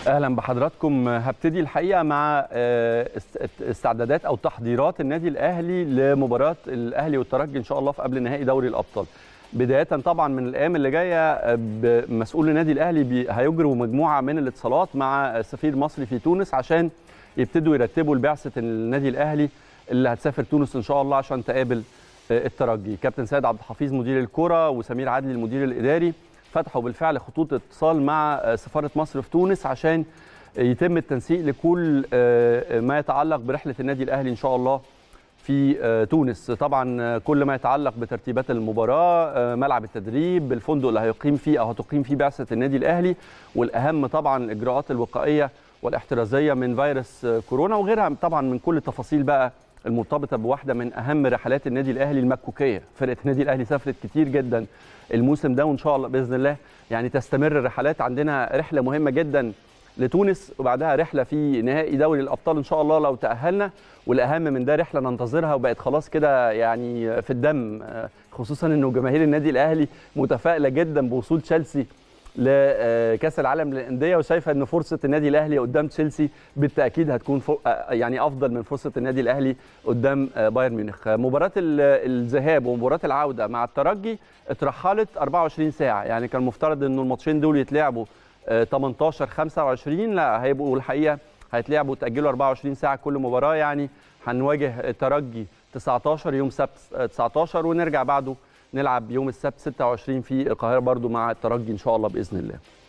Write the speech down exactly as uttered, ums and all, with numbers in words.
اهلا بحضراتكم. هبتدي الحقيقه مع استعدادات او تحضيرات النادي الاهلي لمباراه الاهلي والترجي ان شاء الله في قبل نهائي دوري الابطال. بدايه طبعا من الايام اللي جايه مسؤول النادي الاهلي هيجروا مجموعه من الاتصالات مع سفير مصري في تونس عشان يبتدوا يرتبوا لبعثه النادي الاهلي اللي هتسافر تونس ان شاء الله عشان تقابل الترجي. كابتن سيد عبد الحفيظ مدير الكره وسمير عدلي المدير الاداري فتحوا بالفعل خطوط اتصال مع سفاره مصر في تونس عشان يتم التنسيق لكل ما يتعلق برحله النادي الاهلي ان شاء الله في تونس. طبعا كل ما يتعلق بترتيبات المباراه، ملعب التدريب، الفندق اللي هيقيم فيه او هتقيم فيه بعثه النادي الاهلي، والاهم طبعا الاجراءات الوقائيه والاحترازيه من فيروس كورونا وغيرها طبعا من كل التفاصيل بقى المرتبطه بواحده من اهم رحلات النادي الاهلي المكوكيه. فرقه النادي الاهلي سافرت كتير جدا الموسم ده وان شاء الله باذن الله يعني تستمر الرحلات. عندنا رحله مهمه جدا لتونس وبعدها رحله في نهائي دوري الابطال ان شاء الله لو تاهلنا، والاهم من ده رحله ننتظرها وبقت خلاص كده يعني في الدم، خصوصا انه جماهير النادي الاهلي متفائله جدا بوصول تشيلسي لكاس العالم للانديه وشايفه ان فرصه النادي الاهلي قدام تشيلسي بالتاكيد هتكون يعني افضل من فرصه النادي الاهلي قدام بايرن ميونخ. مباراه الذهاب ومباراه العوده مع الترجي اترحلت أربعة وعشرين ساعه، يعني كان المفترض انه الماتشين دول يتلعبوا تمنتاشر خمسة وعشرين، لا هيبقوا الحقيقه هيتلعبوا تاجلوا أربعة وعشرين ساعه كل مباراه. يعني هنواجه الترجي تسعتاشر يوم سبت تسعتاشر ونرجع بعده نلعب يوم السبت ستة وعشرين في القاهره برضو مع الترجي ان شاء الله باذن الله.